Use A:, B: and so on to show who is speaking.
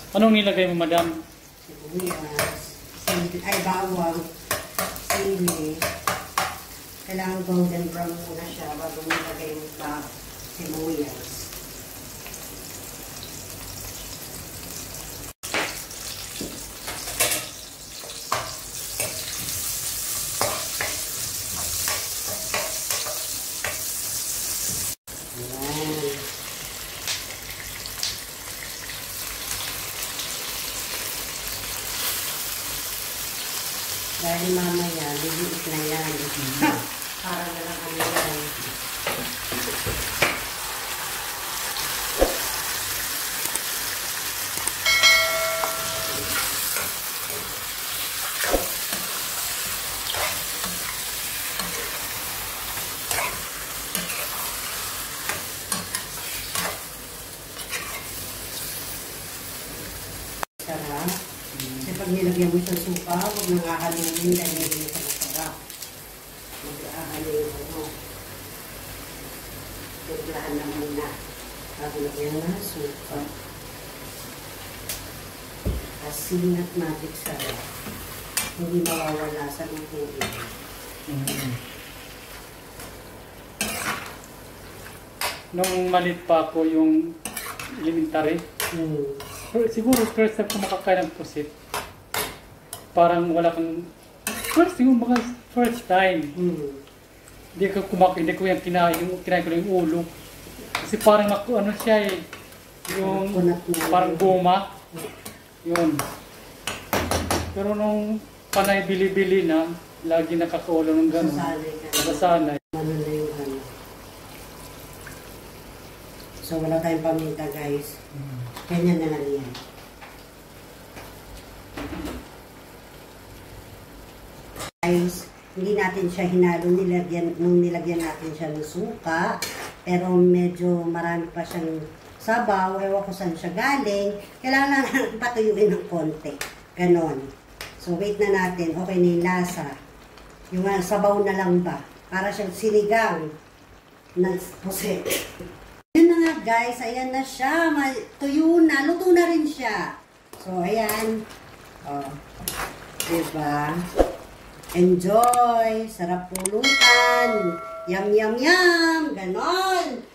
A: Anong nilagay mo, madam?
B: Sibuyas, ay bawang, sili. Kailangan golden brown muna siya bago nilagay mo pa sibuyas. Dahil mamaya, liliit na yan. Para na lang ano yan. Sarap. Kasi pag nilagyan mo sa suka, huwag nang ahalungin dahil hindi sa masarap. Mag-ahalungin mo. Timplahan na muna. Bago lagyan na suka. Asin at magic sarap. Hindi mawawala sa lutuin.
A: Nung malit pa ako yung elementary, siguro first time ko makakain ng pusit. Parang wala kang yung mga first time. Hindi ko kumakain, hindi ko yung kinain ko yung ulo. Kasi parang ano siya eh, yung parang goma. Yun. Pero nung panay bili-bili na, lagi nakakaulo ng gano'n. Nasasanay.
B: Ano na yung ano. So wala tayong paminta guys. Ganyan na lang yan. Guys, hindi natin siya hinalo, nung nilagyan natin siya ng suka, pero medyo marami pa siyang sabaw, ewan ko saan siya galing, kailangan lang patuyuin ng konti, ganon. So wait na natin, okay na yung lasa, yung sabaw na lang ba, para siyang sinigang ng pusit. Yun na nga guys, ayan na siya, tuyo na, luto na rin siya. So ayan, diba? Enjoy! Sarap pulutan! Yum, yum, yum! Ganon!